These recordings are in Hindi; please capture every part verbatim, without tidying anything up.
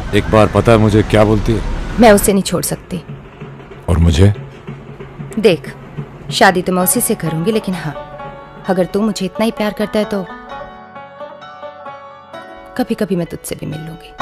एक बार पता है मुझे क्या बोलती है? मैं उसे नहीं छोड़ सकती। और मुझे? देख, शादी तो मैं उसी से करूंगी, लेकिन हाँ, अगर तू मुझे इतना ही प्यार करता है तो कभी कभी मैं तुझसे भी मिल लूंगी।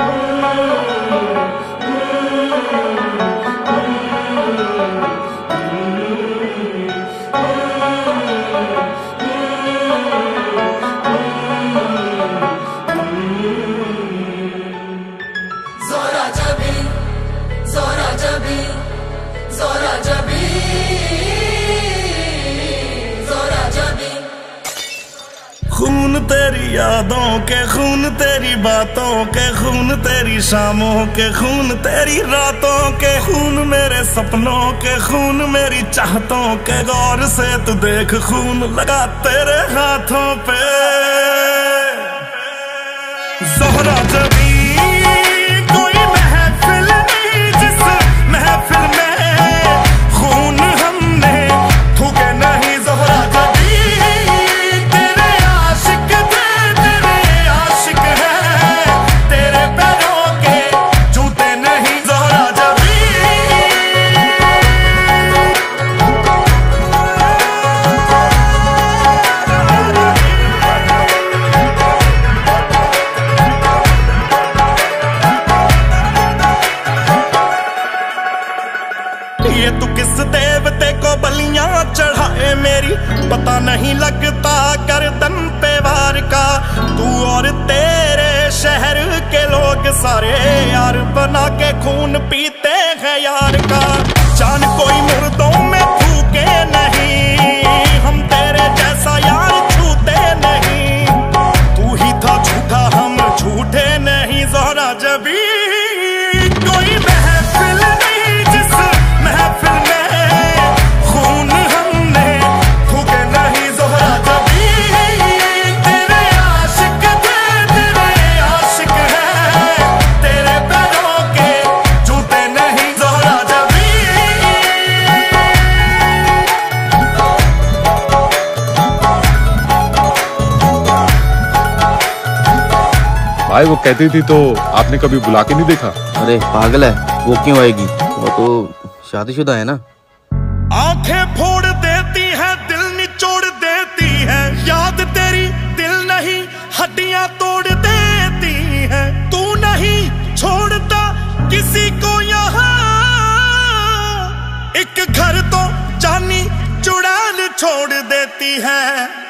खून तेरी यादों के, खून तेरी बातों के, खून तेरी शामों के, खून तेरी रातों के, खून मेरे सपनों के, खून मेरी चाहतों के। गौर से तू देख, खून लगा तेरे हाथों पे। ज़ोहरा जबी कोई महफिल नहीं जिस महफिल में खून हमने थूके नहीं। ज़ोहरा जबी पता नहीं लगता गर्दन पे वार का। तू और तेरे शहर के लोग सारे यार बना के खून पीते हैं यार का। जान कोई मुर्दों में फूके नहीं, हम तेरे जैसा यार छूते नहीं। तू ही था झूठा, हम झूठे नहीं। ज़ोहरा जबी कोई महफिल नहीं जिस महफिल में खून हमने थूके नहीं। ज़ोहरा जबी तेरे आशिक थे, तेरे आशिक हैं, तेरे पैरों के जूते नहीं। ज़ोहरा जबी भाई वो कहती थी तो आपने कभी बुला के नहीं देखा? अरे पागल है, वो क्यों आएगी? वो तो शादीशुदा है ना। आंखें फोड़ देती है, दिल निचोड़ देती है। याद तेरी दिल नहीं हड्डियां तोड़ देती है। तू नहीं छोड़ता किसी को यहाँ, एक घर तो जानी चुड़ैल छोड़ देती है।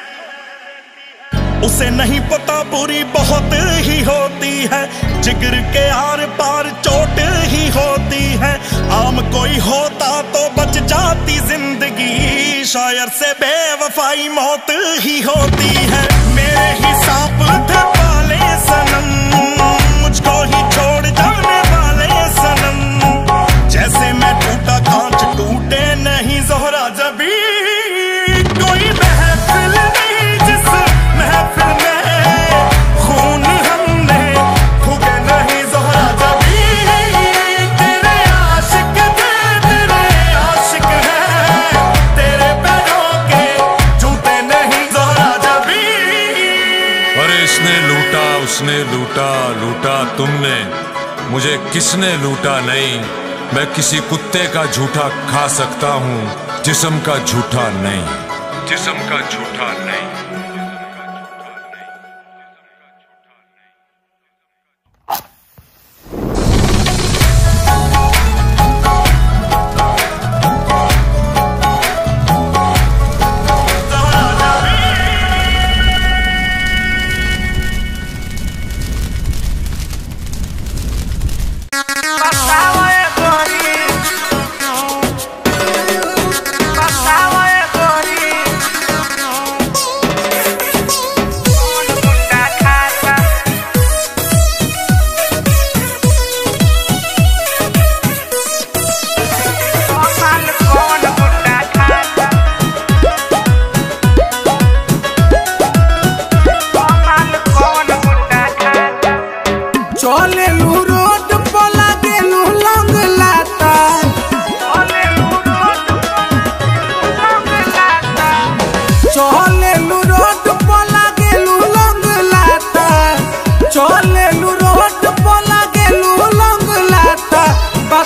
उसे नहीं पता बुरी बहुत ही होती है, जिगर के आर पार चोट ही होती है। आम कोई होता तो बच जाती जिंदगी, शायर से बेवफाई मौत ही होती है। मेरे ही सांप थे पाले सनम, मुझको ही छोड़ जाने वाले सनम। जैसे मैं टूटा कांच टूटे नहीं। ज़ोहरा जबी कोई महफिल नहीं जिस महफिल में खून हमने थूके नहीं। ज़ोहरा जबी तेरे आशिक थे, तेरे आशिक हैं, तेरे पैरों के जूते नहीं। ज़ोहरा जबी अरे इसने लूटा, उसने लूटा, लूटा तुमने, मुझे किसने लूटा नहीं। मैं किसी कुत्ते का झूठा खा सकता हूँ, जिस्म का झूठा नहीं, जिस्म का झूठा नहीं।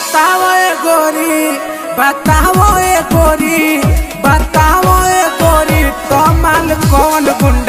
बताओ ए गोरी बताओ ए गोरी बताओ ए गोरी कमाल कौन गुंडा